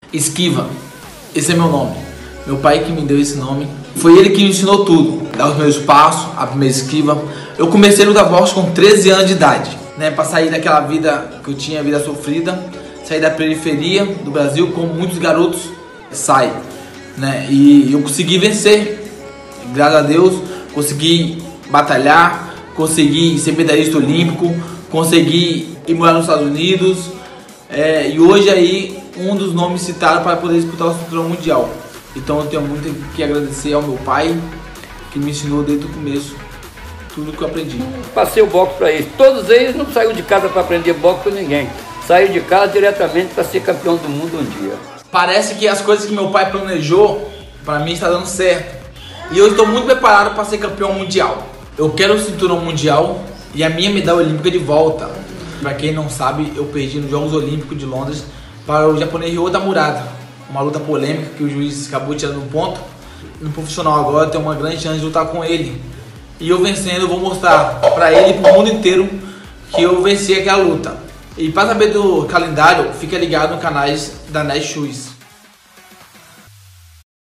Esquiva, esse é meu nome. Meu pai que me deu esse nome. Foi ele que me ensinou tudo. Dar os meus passos, a primeira esquiva. Eu comecei a lutar boxe com 13 anos de idade, né? Pra sair daquela vida que eu tinha, vida sofrida. Sair da periferia do Brasil, como muitos garotos saem, né? E eu consegui vencer. Graças a Deus, consegui batalhar, consegui ser medalhista olímpico, consegui ir morar nos Estados Unidos. E hoje aí um dos nomes citados para poder disputar o cinturão mundial. Então eu tenho muito que agradecer ao meu pai, que me ensinou desde o começo tudo que eu aprendi. Passei o boxe para eles. Todos eles não saíram de casa para aprender boxe com ninguém. Saiu de casa diretamente para ser campeão do mundo um dia. Parece que as coisas que meu pai planejou, para mim está dando certo. E eu estou muito preparado para ser campeão mundial. Eu quero o cinturão mundial e a minha medalha olímpica de volta. Para quem não sabe, eu perdi nos Jogos Olímpicos de Londres para o japonês Ryota Murata. Uma luta polêmica que o juiz acabou tirando um ponto. No profissional agora eu tenho uma grande chance de lutar com ele. E eu vencendo, eu vou mostrar para ele e para o mundo inteiro que eu venci aquela luta. E para saber do calendário, fica ligado nos canais da Netshoes.